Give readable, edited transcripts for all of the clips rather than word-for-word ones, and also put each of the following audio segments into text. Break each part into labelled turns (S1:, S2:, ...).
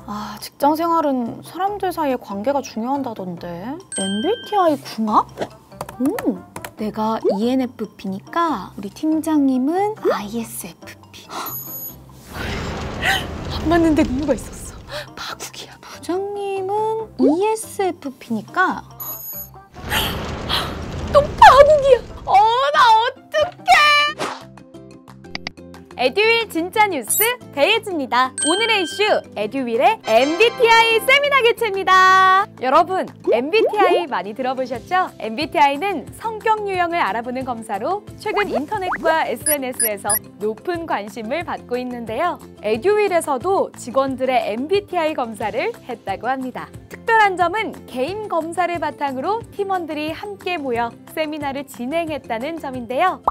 S1: 직장 생활은 사람들 사이의 관계가 중요하다던데. MBTI 궁합? 내가 ENFP니까 우리 팀장님은 ISFP. 안 맞는데 이유가 있었어. 파국이야. 부장님은 ESFP니까 또 파국이야. 나 어떡해. 에듀윌 진짜 뉴스 배예지입니다. 오늘의 이슈 에듀윌의 MBTI 세미나 개최입니다. 여러분, MBTI 많이 들어보셨죠? MBTI는 성격 유형을 알아보는 검사로 최근 인터넷과 SNS에서 높은 관심을 받고 있는데요. 에듀윌에서도 직원들의 MBTI 검사를 했다고 합니다. 특별한 점은 개인 검사를 바탕으로 팀원들이 함께 모여 세미나를 진행했다는 점인데요.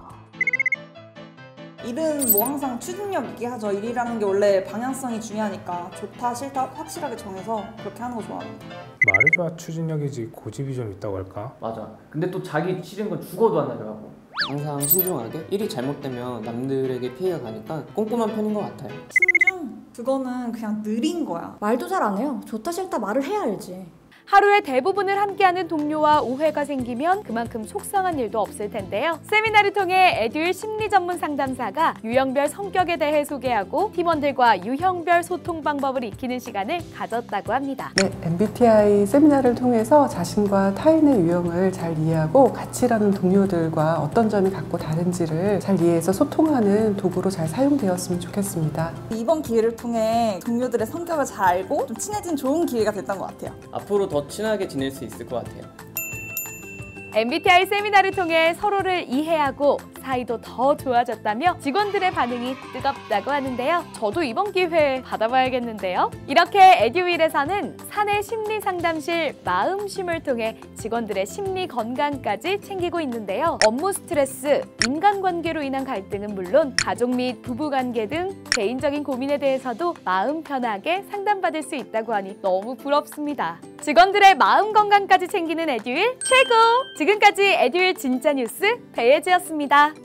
S2: 일은 뭐 항상 추진력 있게 하죠. 일이라는 게 원래 방향성이 중요하니까 좋다 싫다 확실하게 정해서 그렇게 하는 거 좋아합니다.
S3: 말이 좋아 추진력이지 고집이 좀 있다고 할까?
S4: 맞아. 근데 또 자기 싫은 건 죽어도 안 하더라고.
S5: 항상 신중하게 일이 잘못되면 남들에게 피해가 가니까 꼼꼼한 편인 것 같아요.
S2: 신중? 그거는 그냥 느린 거야.
S6: 말도 잘 안 해요. 좋다 싫다 말을 해야 알지.
S1: 하루의 대부분을 함께하는 동료와 오해가 생기면 그만큼 속상한 일도 없을 텐데요. 세미나를 통해 에듀윌 심리 전문 상담사가 유형별 성격에 대해 소개하고 팀원들과 유형별 소통 방법을 익히는 시간을 가졌다고 합니다.
S7: 네, MBTI 세미나를 통해서 자신과 타인의 유형을 잘 이해하고 같이 일하는 동료들과 어떤 점이 각고 다른지를 잘 이해해서 소통하는 도구로 잘 사용되었으면 좋겠습니다.
S2: 이번 기회를 통해 동료들의 성격을 잘 알고 좀 친해진 좋은 기회가 됐던 것 같아요.
S5: 앞으로 더 친하게 지낼 수 있을 것 같아요.
S1: MBTI 세미나를 통해 서로를 이해하고 사이도 더 좋아졌다며 직원들의 반응이 뜨겁다고 하는데요. 저도 이번 기회에 받아봐야겠는데요. 이렇게 에듀윌에서는 사내 심리 상담실 마음쉼을 통해 직원들의 심리 건강까지 챙기고 있는데요. 업무 스트레스, 인간관계로 인한 갈등은 물론 가족 및 부부관계 등 개인적인 고민에 대해서도 마음 편하게 상담받을 수 있다고 하니 너무 부럽습니다. 직원들의 마음 건강까지 챙기는 에듀윌 최고! 지금까지 에듀윌 진짜 뉴스 배예지였습니다.